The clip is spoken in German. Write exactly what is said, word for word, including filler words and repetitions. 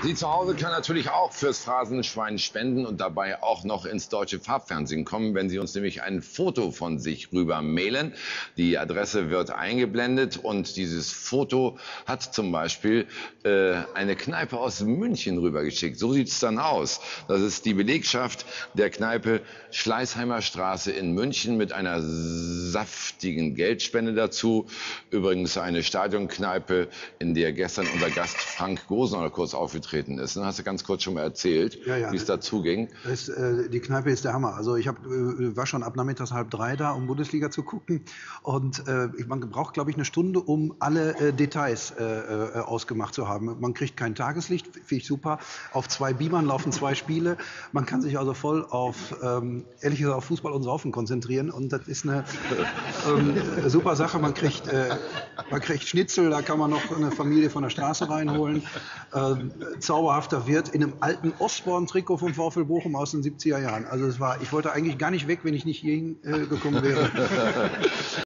Sie zu Hause können natürlich auch fürs Phrasenschwein spenden und dabei auch noch ins deutsche Farbfernsehen kommen, wenn Sie uns nämlich ein Foto von sich rüber mailen. Die Adresse wird eingeblendet und dieses Foto hat zum Beispiel äh, eine Kneipe aus München rübergeschickt. So sieht es dann aus. Das ist die Belegschaft der Kneipe Schleißheimer Straße in München mit einer saftigen Geldspende dazu. Übrigens eine Stadionkneipe, in der gestern unser Gast Frank Gosener kurz aufgetreten ist. Hast du ganz kurz schon mal erzählt, ja, ja, wie es dazu ging? Das, äh, die Kneipe ist der Hammer. Also ich hab, äh, war schon ab nachmittags halb drei da, um Bundesliga zu gucken. Und äh, man braucht, glaube ich, eine Stunde, um alle äh, Details äh, äh, ausgemacht zu haben. Man kriegt kein Tageslicht, finde ich super. Auf zwei Beamern laufen zwei Spiele. Man kann sich also voll auf, ähm, ehrlich gesagt, auf Fußball und Saufen konzentrieren. Und das ist eine ähm, super Sache. Man kriegt, äh, man kriegt Schnitzel, da kann man noch eine Familie von der Straße reinholen. Ähm, zauberhafter Wirt in einem alten Ostborn-Trikot vom VfL Bochum aus den siebziger Jahren. Also es war, ich wollte eigentlich gar nicht weg, wenn ich nicht hierhin äh, gekommen wäre.